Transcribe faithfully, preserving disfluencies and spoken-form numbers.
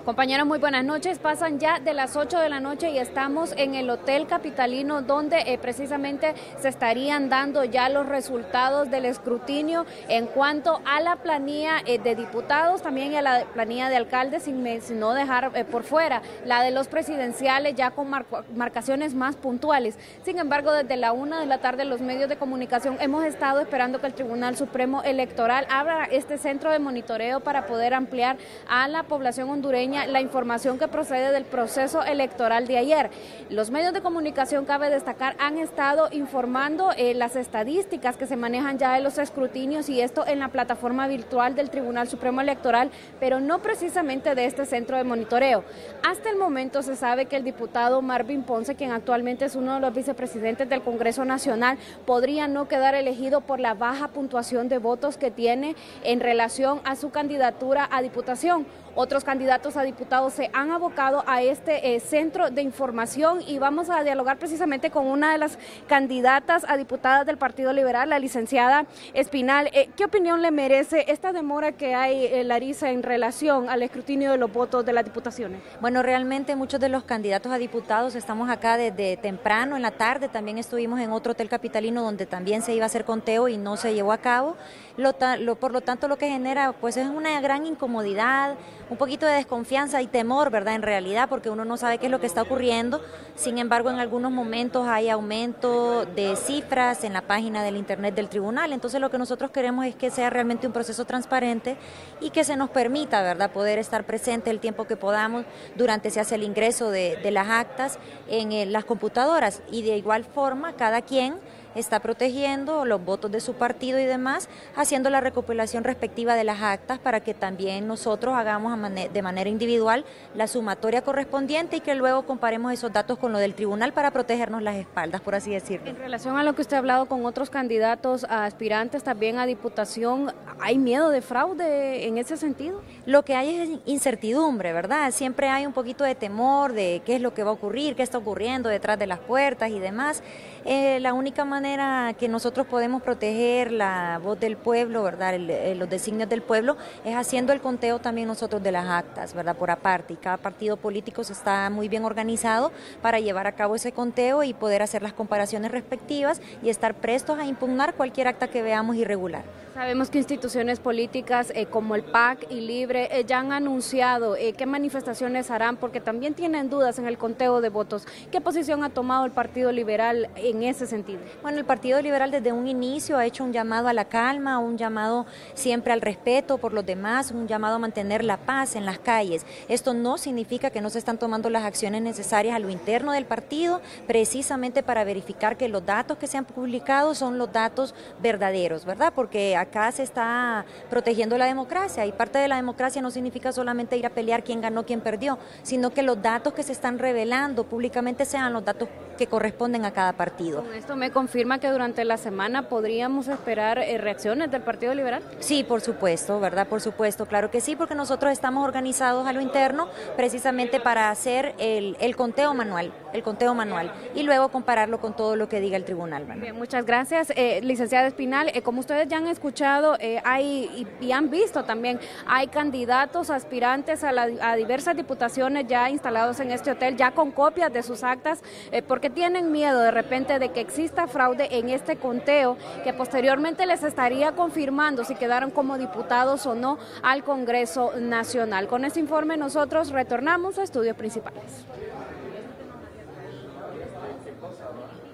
Compañeros, muy buenas noches. Pasan ya de las ocho de la noche y estamos en el Hotel Capitalino, donde eh, precisamente se estarían dando ya los resultados del escrutinio en cuanto a la planilla eh, de diputados, también a la planilla de alcaldes, sin, sin no dejar eh, por fuera la de los presidenciales, ya con mar marcaciones más puntuales. Sin embargo, desde la una de la tarde los medios de comunicación hemos estado esperando que el Tribunal Supremo Electoral abra este centro de monitoreo para poder ampliar a la población hondureña la información que procede del proceso electoral de ayer. Los medios de comunicación, cabe destacar, han estado informando eh, las estadísticas que se manejan ya en los escrutinios, y esto en la plataforma virtual del Tribunal Supremo Electoral, pero no precisamente de este centro de monitoreo. Hasta el momento se sabe que el diputado Marvin Ponce, quien actualmente es uno de los vicepresidentes del Congreso Nacional, podría no quedar elegido por la baja puntuación de votos que tiene en relación a su candidatura a diputación. Otros candidatos a diputados se han abocado a este eh, centro de información, y vamos a dialogar precisamente con una de las candidatas a diputadas del Partido Liberal, la licenciada Espinal. Eh, ¿Qué opinión le merece esta demora que hay, eh, Larisa, en relación al escrutinio de los votos de las diputaciones? Bueno, realmente muchos de los candidatos a diputados estamos acá desde temprano en la tarde. También estuvimos en otro hotel capitalino donde también se iba a hacer conteo y no se llevó a cabo. Lo, lo, por lo tanto, lo que genera pues es una gran incomodidad, un poquito de desconfianza y temor, ¿verdad? En realidad, porque uno no sabe qué es lo que está ocurriendo. Sin embargo, en algunos momentos hay aumento de cifras en la página del internet del tribunal. Entonces, lo que nosotros queremos es que sea realmente un proceso transparente y que se nos permita, ¿verdad?, poder estar presente el tiempo que podamos durante se hace el ingreso de, de las actas en eh, las computadoras. Y de igual forma, cada quien está protegiendo los votos de su partido y demás, haciendo la recopilación respectiva de las actas para que también nosotros hagamos de manera individual la sumatoria correspondiente y que luego comparemos esos datos con lo del tribunal para protegernos las espaldas, por así decirlo. En relación a lo que usted ha hablado con otros candidatos a aspirantes también a diputación, ¿hay miedo de fraude en ese sentido? Lo que hay es incertidumbre, ¿verdad? Siempre hay un poquito de temor de qué es lo que va a ocurrir, qué está ocurriendo detrás de las puertas y demás. Eh, la única manera que nosotros podemos proteger la voz del pueblo, ¿verdad?, el, el, los designios del pueblo, es haciendo el conteo también nosotros de las actas, ¿verdad?, por aparte, y cada partido político se está muy bien organizado para llevar a cabo ese conteo y poder hacer las comparaciones respectivas y estar prestos a impugnar cualquier acta que veamos irregular. Sabemos que instituciones políticas eh, como el P A C y Libre eh, ya han anunciado eh, qué manifestaciones harán, porque también tienen dudas en el conteo de votos. ¿Qué posición ha tomado el Partido Liberal en ese sentido? Bueno, el Partido Liberal desde un inicio ha hecho un llamado a la calma, un llamado siempre al respeto por los demás, un llamado a mantener la paz en las calles. Esto no significa que no se están tomando las acciones necesarias a lo interno del partido, precisamente para verificar que los datos que se han publicado son los datos verdaderos, ¿verdad? Porque acá se está protegiendo la democracia, y parte de la democracia no significa solamente ir a pelear quién ganó, quién perdió, sino que los datos que se están revelando públicamente sean los datos que corresponden a cada partido. ¿Con esto me confirma que durante la semana podríamos esperar eh, reacciones del Partido Liberal? Sí, por supuesto, ¿verdad? Por supuesto, claro que sí, porque nosotros estamos organizados a lo interno precisamente para hacer el, el conteo manual, el conteo manual, y luego compararlo con todo lo que diga el tribunal. Bien, muchas gracias, eh, licenciada Espinal. Eh, como ustedes ya han escuchado eh, hay y, y han visto también, hay candidatos aspirantes a, la, a diversas diputaciones ya instalados en este hotel, ya con copias de sus actas, eh, porque tienen miedo de repente de que exista fraude en este conteo, que posteriormente les estaría confirmando si quedaron como diputados o no al Congreso Nacional. Con este informe nosotros retornamos a estudios principales.